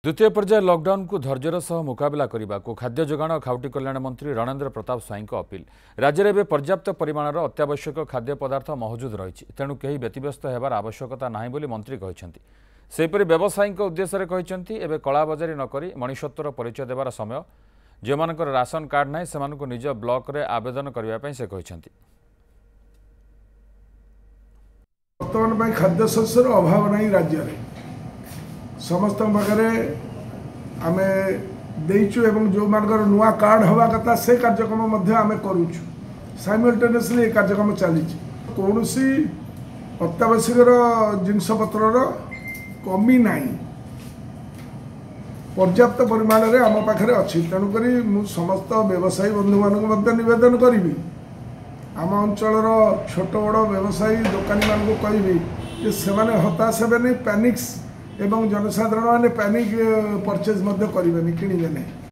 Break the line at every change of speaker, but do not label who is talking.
द्वितीय पर्याय लॉकडाउन को धैर्यर सह मुकाबला करने को खाद्य जोगाण और खाउटी कल्याण मंत्री रणेन्द्र प्रताप स्वाई अपील। राज्य में पर्याप्त परिमाणर अत्यावश्यक खाद्य पदार्थ मौजूद रही तेणु कहीं व्यतिव्यस्त होबार आवश्यकता नहीं बोली मंत्री कहते। सेपरि व्यवसायी उद्देश्य कहते एवं कलाबजारी नक मनुष्यत्वर परिचय देवार समय जो मानकर राशन कार्ड ना से निज ब्लॉक रे आवेदन करने से कहते।
बर्तमान खाद्य शस्यर अभाव नहीं राज्य में समस्त पाखे आम देचु एवं जो मानकर नुआ कार्ड हवा कथा से कार्यक्रम आम करुचु साइमल्टेनियसली ये कार्यक्रम चली कौन अत्यावश्यक जिनपतर कमी ना पर्याप्त परिमाण में आम पाखे अच्छी तेणुक समस्त व्यवसायी बंधु मानक नवेदन करी आम अंचल छोट बड़ व्यवसायी दोकानी मान कहि से हताश हे पैनिक्स एवं जनसाधारण मैंने पैनिक परचेज करेंगे किणवे नहीं।